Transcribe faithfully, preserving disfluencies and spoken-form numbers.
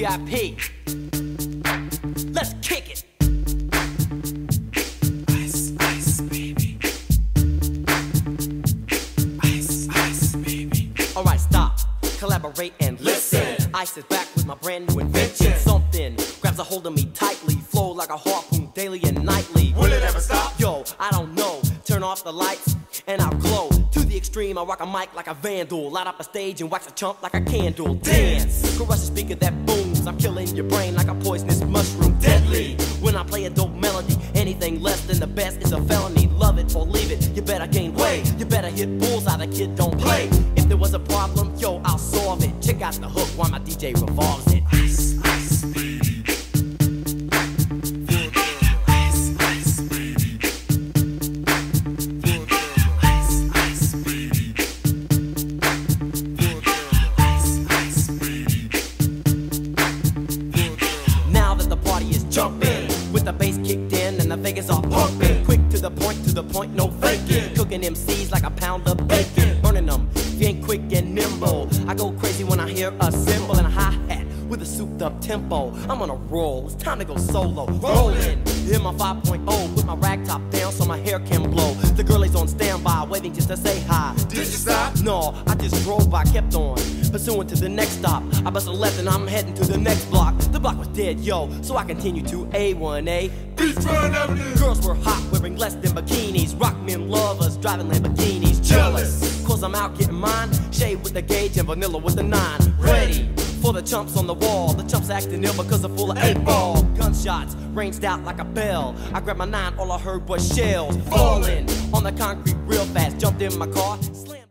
I P. Let's kick it. Ice, ice, baby. Ice, ice, baby. Alright, stop, collaborate and listen. Ice is back with my brand new invention. Something grabs a hold of me tightly, flow like a harpoon daily and nightly. Will it ever stop? Yo, I don't know. Turn off the lights and I'll glow. To the extreme, I rock a mic like a vandal. Light up a stage and wax a chump like a candle. Dance, crush a speaker that booms. I'm killing your brain like a poisonous mushroom. Deadly, when I play a dope melody. Anything less than the best is a felony. Love it or leave it, you better gain weight. You better hit bullseye, the kid don't play. If there was a problem, yo, I'll solve it. Check out the hook while my D J revolves it. Ice, ice, baby. Ice, ice, baby. Ice, ice, baby. Ice, ice, baby. Now that the party is jumping, with the bass kicked in and the Vegas are pumping. Quick to the point, to the point, no faking. Cooking M Cs like a pound of bacon. Burning them, if you ain't quick and nimble. I go crazy when I hear a cymbal and a hi-hat with a souped up tempo. I'm on a roll, it's time to go solo. Rolling, in my five point oh, put my rag top down so my hair can blow. The girl is on standby, waiting just to say hi. Did you stop? No, I just drove by, kept on, pursuing to the next stop. I bust a left and I'm heading to the next block. The block was dead, yo, so I continued to A one A. Beachfront Avenue. Girls were hot, wearing less than bikinis. Rock men lovers, driving Lamborghinis. Jealous, cause I'm out getting mine. Shade with the gauge and vanilla with the nine. Ready for the chumps on the wall. The chumps acting ill because they're full of eight ball. Gunshots ranged out like a bell. I grabbed my nine, all I heard was shells falling on the concrete real fast. Jumped in my car, slammed.